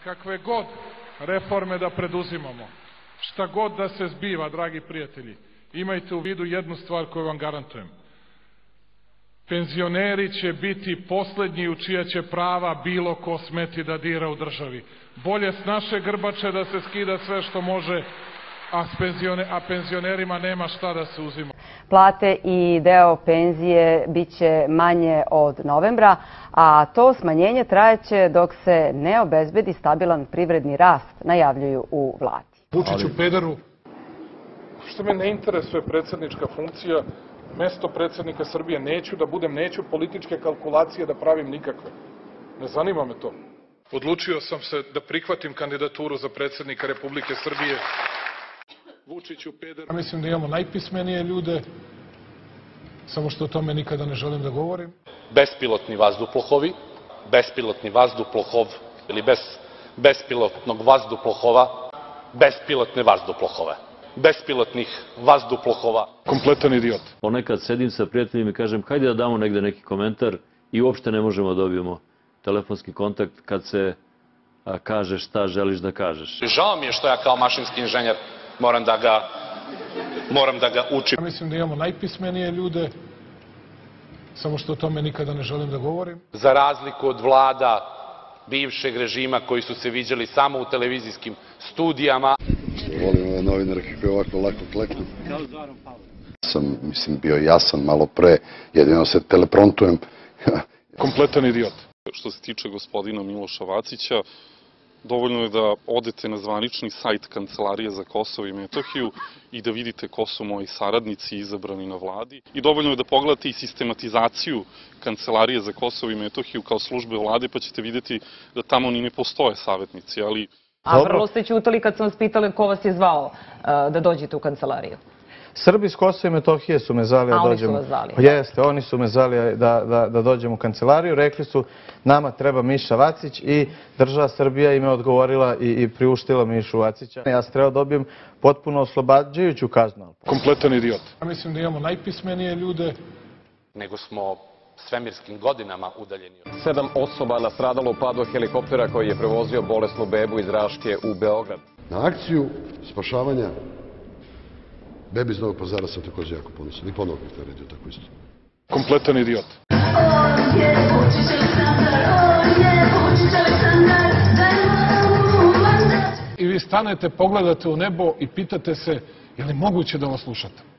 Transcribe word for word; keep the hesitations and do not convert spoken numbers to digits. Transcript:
Kakve god reforme da preduzimamo, šta god da se zbiva, dragi prijatelji, imajte u vidu jednu stvar koju vam garantujem. Penzioneri će biti poslednji u čija će prava bilo ko smeti da dira u državi. Bolje s naše grbače da se skida sve što može, a, penzione, a penzionerima nema šta da se uzima. Plate i deo penzije biće manje od novembra, a to smanjenje trajeće dok se ne obezbedi stabilan privredni rast, najavljuju u vladi. Vučiću pederu, što me ne interesuje predsjednička funkcija, mesto predsjednika Srbije, neću da budem, neću političke kalkulacije da pravim nikakve. Ne zanima me to. Odlučio sam se da prihvatim kandidaturu za predsjednika Republike Srbije. Vučiću peder. Ja mislim da imamo najpismenije ljude, samo što o tome nikada ne želim da govorim. Bespilotni vazduhoplovi, bespilotni vazduhoplov ili bez bespilotnog vazduhoplova, bespilotne vazduhoplove. Bespilotnih vazduhoplova. Kompletan idiot. Ponekad sedim sa prijateljima i kažem hajde da damo negde neki komentar i uopšte ne možemo da dobijemo telefonski kontakt kad se a, kaže šta želiš da kažeš. Žao mi je što ja kao mašinski inženjer moram da ga, moram da ga učim. Ja mislim da imamo najpismenije ljude, samo što o tome nikada ne želim da govorim. Za razliku od vlada bivšeg režima koji su se viđali samo u televizijskim studijama. Volim ove novinare kako je ovako lako kleknu. Sam, mislim, bio jasan malo pre, jedino se teleprontujem. Kompletan idiot. Što se tiče gospodina Miloša Vacića, dovoljno je da odete na zvanični sajt Kancelarije za Kosovo i Metohiju i da vidite ko su moji saradnici izabrani na vladi. I dovoljno je da pogledate i sistematizaciju Kancelarije za Kosovo i Metohiju kao službe vlade, pa ćete vidjeti da tamo ni ne postoje savjetnici, ali... A vrlo ste ćutali kad sam vas pitala ko vas je zvao da dođete u kancelariju. Srbi iz Kosova i Metohije su me zvali da dođemo. A oni su vas zvali? Jeste, oni su me zvali da, da, da dođemo u kancelariju. Rekli su nama treba Miša Vacić i država Srbija im je odgovorila i, i priuštila Mišu Vacića. Ja sam trebao dobijem potpuno oslobađajuću kaznu. Kompletan idiot. Ja mislim da imamo najpismenije ljude. Nego smo svemirskim godinama udaljeni. Sedam osoba nastradalo u padu helikoptera koji je prevozio bolesnu bebu iz Raške u Beograd. Na akciju spašavanja bebi iz Novog Pazara sam također jako ponosan. I ponovno bih to redio tako isto. Kompletan idiot. I vi stanete, pogledate u nebo i pitate se je li moguće da vas slušate?